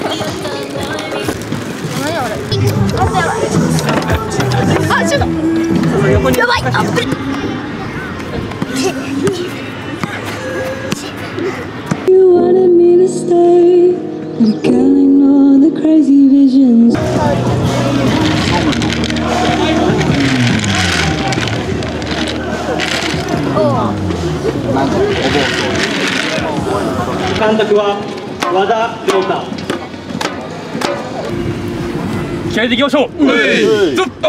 あ、シュート。やばい。 You wanted me to stay, but killing all the crazy visions. 監督は和田亮太。気合いでいきましょう。ずっと。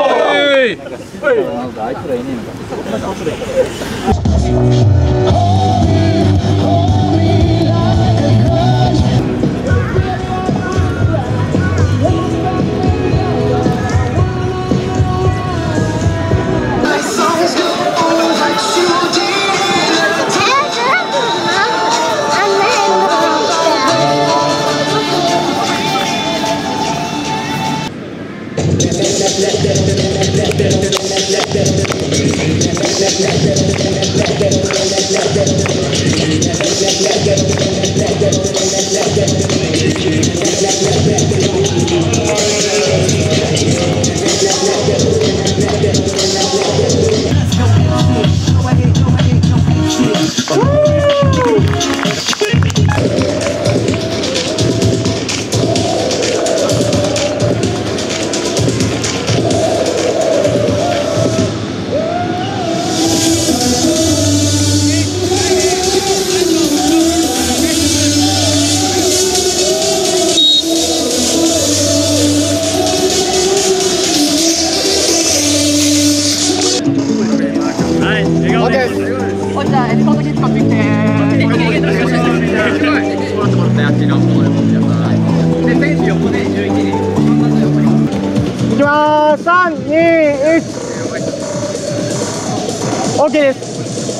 いきまーす。3、2、1。OK です。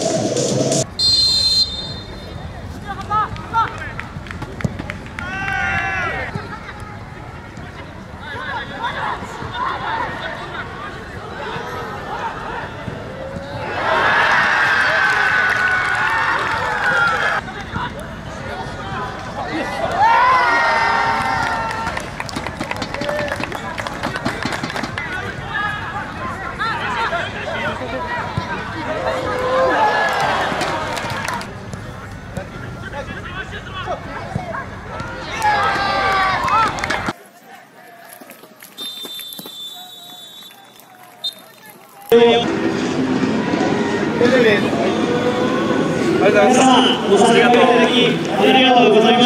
皆様ご参加いただきありがとうございました。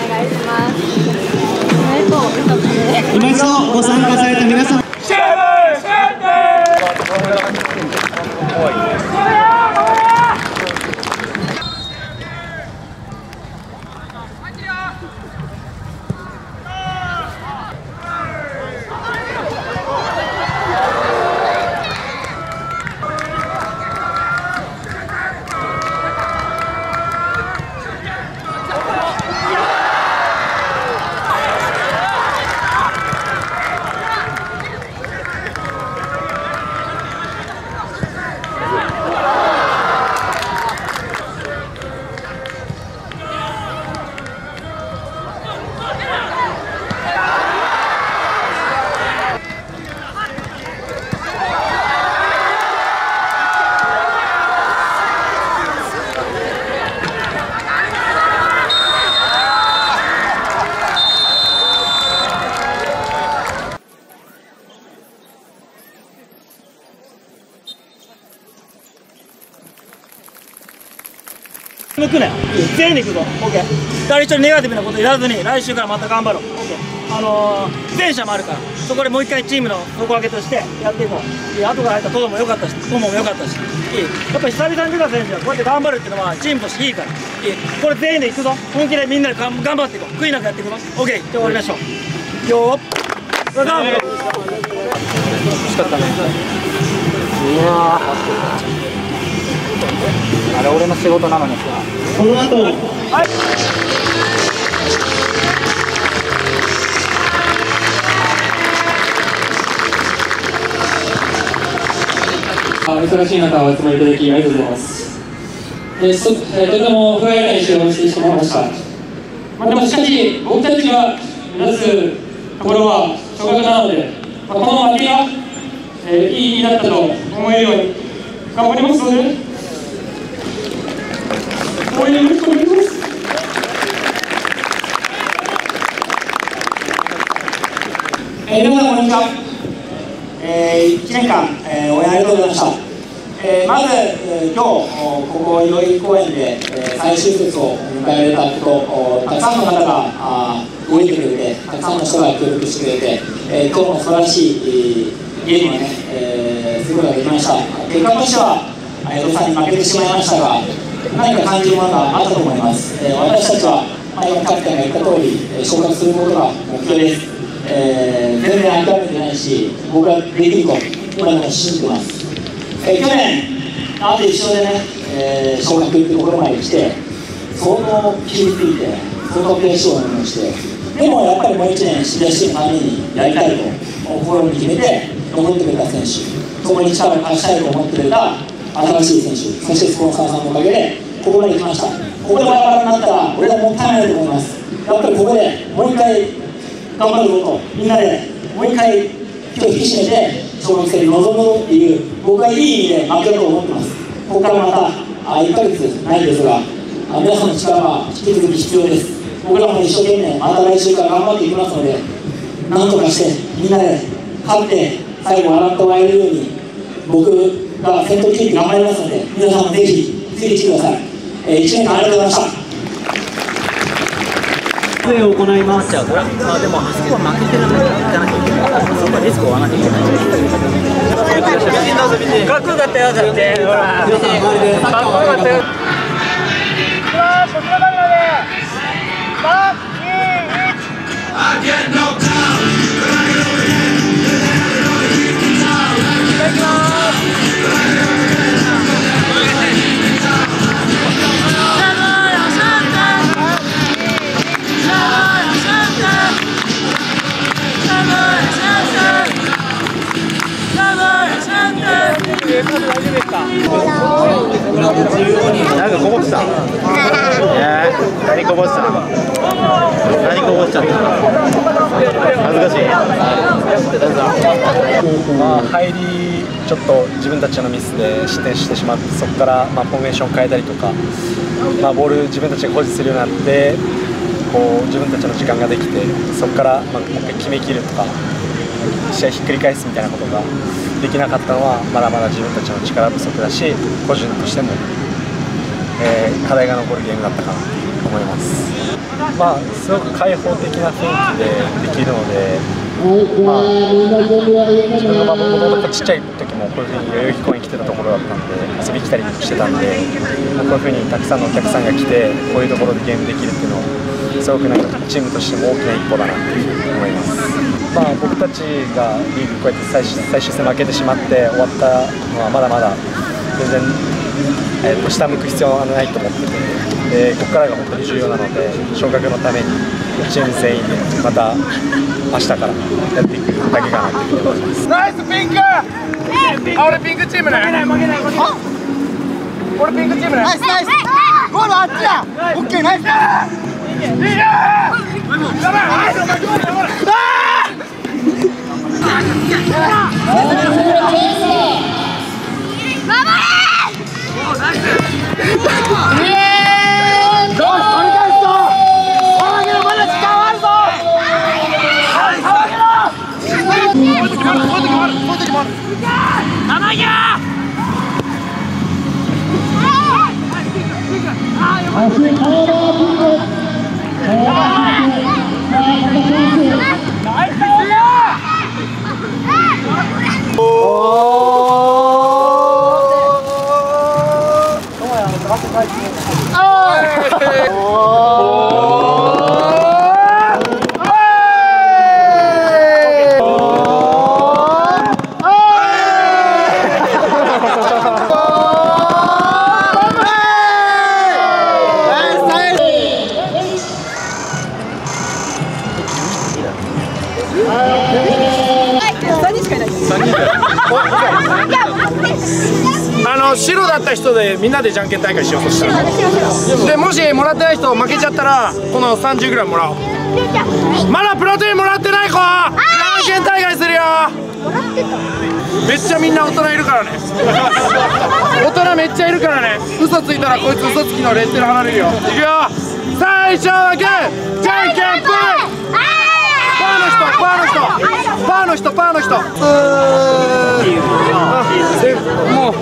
今一度ご参加された皆様。 抜くね。全員でいくぞ。オッケー。誰一人ネガティブなこと言わずに来週からまた頑張ろう。オッケー。前者もあるから、そこでもう一回チームの底上げとしてやっていこう。いい、後から入ったトドも良かったし、トモも良かったし。いい。やっぱり久々に出た選手はこうやって頑張るっていうのはチームとしていいから。いい。これ全員でいくぞ。本気でみんなで頑張っていこう。悔いなくやっていくぞ。オッケー。じゃあ終わりましょう。よーっ。それでは。惜しかったね。うわー。あれ俺の仕事なのにさ。 この後、はい。 忙しい中お集まりいただきありがとうございます。とても不安な練習をしてしまいました。 でもしかし僕たちが目指すところは昇格なので、この負けが、いい意味だったと思えるように頑張りますので、応援よろしくお願いします。 皆さんこんにちは。1年間、応援ありがとうございました。まず、今日ここ代々木公園で、最終節を迎えられたこと、たくさんの方が動いてくれて、たくさんの人が協力してくれて、今日の素晴らしい、ゲームをね、することができました。結果としては江戸さんに負けてしまいましたが、何か感じるものがあったと思います。私たちは、今キャプテンが言った通り、昇格することが目標です。全然諦めてないし、僕はできると今でも信じてます。去年、あと1勝でね、昇格というところまで来て、相当傷ついて、相当悔しい思いをして、でもやっぱりもう1年、シリアシーのためにやりたいと心に決めて、残ってくれた選手、共に力を貸したいと思ってくれた新しい選手、そしてスポンサーさんのおかげで、ここまで来ました。ここでバラバラになったら、俺はもったいないと思います。やっぱりここでもう1回、頑張るぞと、みんなでもう一回気を引き締めて昇格戦に臨むぞっていう、僕はいい意味で負けると思ってます。ここからまた1ヶ月ないですが、皆さんの力は引き続き必要です。僕らも一生懸命また来週から頑張っていきますので、なんとかしてみんなで勝って最後笑って終われるように僕が先頭切って頑張りますので、皆さんもぜひついてきてください。1年間ありがとうございました。 を行います。まあでもあそこは負けてるんだから行かなきゃいけない。そこはリスクを負わなきゃいけない。かっこよかったよだって。ほら。かっこよかったよ。こちらまで。3、2、1。なんかこぼってた。何こぼしてたの？何こぼしちゃった？恥ずかしい。入りちょっと自分たちのミスで失点してしまって、そこからフォーメーション変えたりとか、ボール自分たちが保持するようになって、こう自分たちの時間ができて、そこからもう一回決めきるとか、試合ひっくり返すみたいなことができなかったのはまだまだ自分たちの力不足だし、個人としても、課題が残るゲームだったかなと思います。すごく開放的な雰囲気でできるので、自分がもともとちっちゃい時もこういうふうに代々木公園に来てたところだったんで、遊びに来たりしてたんで、こういうふうにたくさんのお客さんが来てこういうところでゲームできるっていうのはすごくチームとしても大きな一歩だなっていうふうに思います。僕たちがリーグこうやって最終戦負けてしまって終わったのはまだまだ全然、下向く必要はないと思ってて、ここからが本当に重要なので、昇格のためにチーム全員でまた明日からやっていくだけかなというふうに思います。 ナイスピンク！俺ピンクチームね。負けない。俺ピンクチームね。ナイスナイス。ゴールあっちだ。オッケーナイス。いいね。やばい。 白だった人でみんなでじゃんけん大会しようとしたら。でもしもらってない人負けちゃったらこの30グラムもらおう。まだプロテインもらってない子、じゃんけん大会するよ。めっちゃみんな大人いるからね。大人めっちゃいるからね。嘘ついたらこいつ嘘つきのレッテル離れるよ。いくよ、最初はグー、じゃんけんぽい。パーの人、パーの人、パーの人、パーの人。もう